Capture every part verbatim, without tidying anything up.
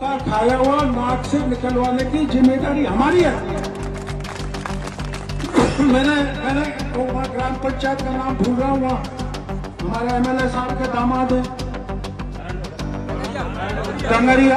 का खाया हुआ नाक से निकलवाने की जिम्मेदारी हमारी है। मैंने मैंने वो ग्राम पंचायत का नाम भूल रहा हूँ, हमारे एमएलए साहब के दामाद है टंगरिया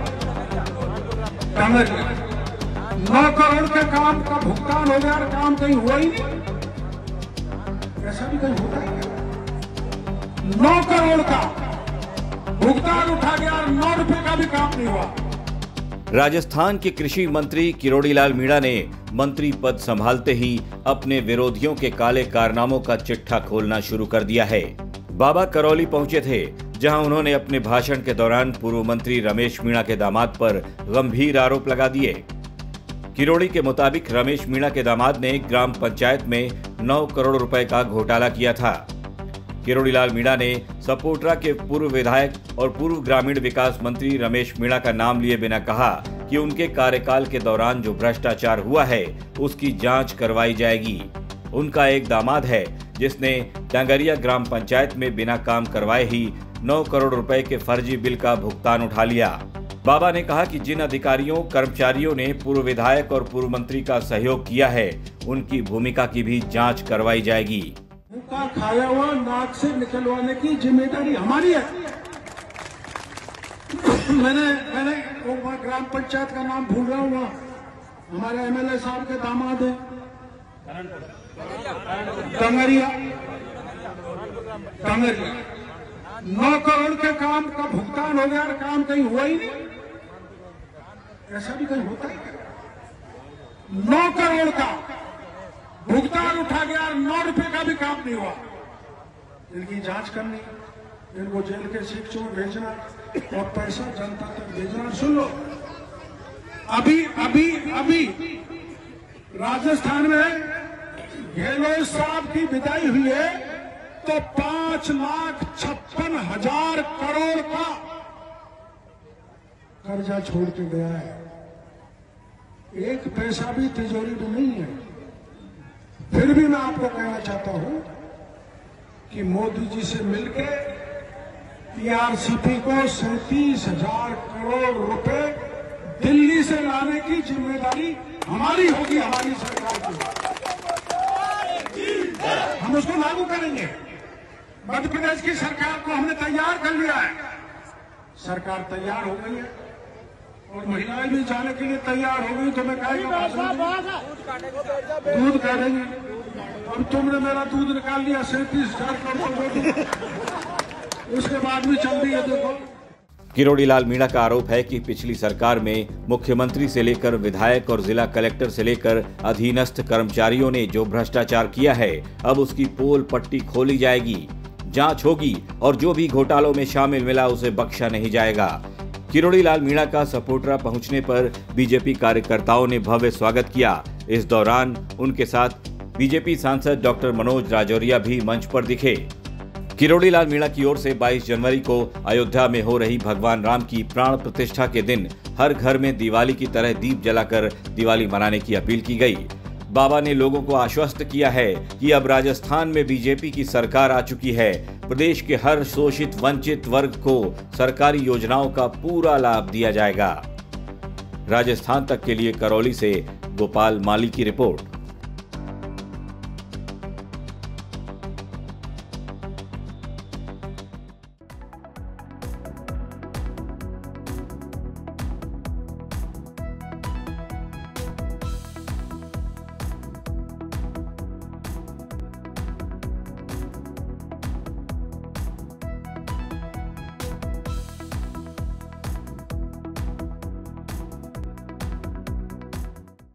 टंगरिया नौ करोड़ के काम का भुगतान हो गया और काम कहीं हुआ ही नहीं। ऐसा भी कहीं होता है? नौ करोड़ का भुगतान उठा गया और नौ रुपए का भी काम नहीं हुआ। राजस्थान के कृषि मंत्री किरोड़ीलाल मीणा ने मंत्री पद संभालते ही अपने विरोधियों के काले कारनामों का चिट्ठा खोलना शुरू कर दिया है। बाबा करौली पहुंचे थे, जहां उन्होंने अपने भाषण के दौरान पूर्व मंत्री रमेश मीणा के दामाद पर गंभीर आरोप लगा दिए। किरोड़ी के मुताबिक रमेश मीणा के दामाद ने ग्राम पंचायत में नौ करोड़ रुपए का घोटाला किया था। किरोड़ीलाल मीणा ने सपोटरा के पूर्व विधायक और पूर्व ग्रामीण विकास मंत्री रमेश मीणा का नाम लिए बिना कहा कि उनके कार्यकाल के दौरान जो भ्रष्टाचार हुआ है उसकी जांच करवाई जाएगी। उनका एक दामाद है जिसने डांगरिया ग्राम पंचायत में बिना काम करवाए ही नौ करोड़ रुपए के फर्जी बिल का भुगतान उठा लिया। बाबा ने कहा कि जिन अधिकारियों कर्मचारियों ने पूर्व विधायक और पूर्व मंत्री का सहयोग किया है उनकी भूमिका की भी जांच करवाई जाएगी। उनका खाया हुआ नाक से निकलवाने की जिम्मेदारी हमारी है। मैंने मैंने वो ग्राम पंचायत का नाम भूल रहा हूँ, हमारे एमएलए साहब के दामाद है टंगरिया टंगरिया नौ करोड़ के काम का भुगतान हो गया और काम कहीं हुआ ही नहीं। ऐसा भी कहीं होता है? नौ करोड़ का भुगतान उठा गया और नौ रुपए का भी काम नहीं हुआ। इनकी जांच करनी, इनको जेल के शिक्षकों भेजना और पैसा जनता तक भेजना। सुन लो, अभी अभी अभी राजस्थान में गहलोत साहब की विदाई हुई है तो पांच लाख छप्पन हजार करोड़ का कर्जा छोड़ के गया है। एक पैसा भी तिजोरी में नहीं है। फिर भी मैं आपको कहना चाहता हूं कि मोदी जी से मिलके टीआरसीपी को सैंतीस हजार करोड़ रुपए दिल्ली से लाने की जिम्मेदारी हमारी होगी, हमारी सरकार की। हम उसको लागू करेंगे। मध्य प्रदेश की सरकार को हमने तैयार कर लिया है। सरकार तैयार हो गई है और महिलाएं भी जाने के लिए तैयार हो गई। तो मैं कहेगा दूध काटेंगे। अब तुमने मेरा दूध निकाल लिया सैंतीस हजार करोड़, उसके बाद भी चल रही है। देखो, किरोड़ीलाल मीणा का आरोप है कि पिछली सरकार में मुख्यमंत्री से लेकर विधायक और जिला कलेक्टर से लेकर अधीनस्थ कर्मचारियों ने जो भ्रष्टाचार किया है अब उसकी पोल पट्टी खोली जाएगी, जांच होगी और जो भी घोटालों में शामिल मिला उसे बख्शा नहीं जाएगा। किरोड़ीलाल मीणा का सपोटरा पहुंचने पर बीजेपी कार्यकर्ताओं ने भव्य स्वागत किया। इस दौरान उनके साथ बीजेपी सांसद डॉक्टर मनोज राजौरिया भी मंच पर दिखे। किरोड़ीलाल मीणा की ओर से बाईस जनवरी को अयोध्या में हो रही भगवान राम की प्राण प्रतिष्ठा के दिन हर घर में दिवाली की तरह दीप जलाकर दिवाली मनाने की अपील की गई। बाबा ने लोगों को आश्वस्त किया है कि अब राजस्थान में बीजेपी की सरकार आ चुकी है। प्रदेश के हर शोषित वंचित वर्ग को सरकारी योजनाओं का पूरा लाभ दिया जाएगा। राजस्थान तक के लिए करौली से गोपाल माली की रिपोर्ट।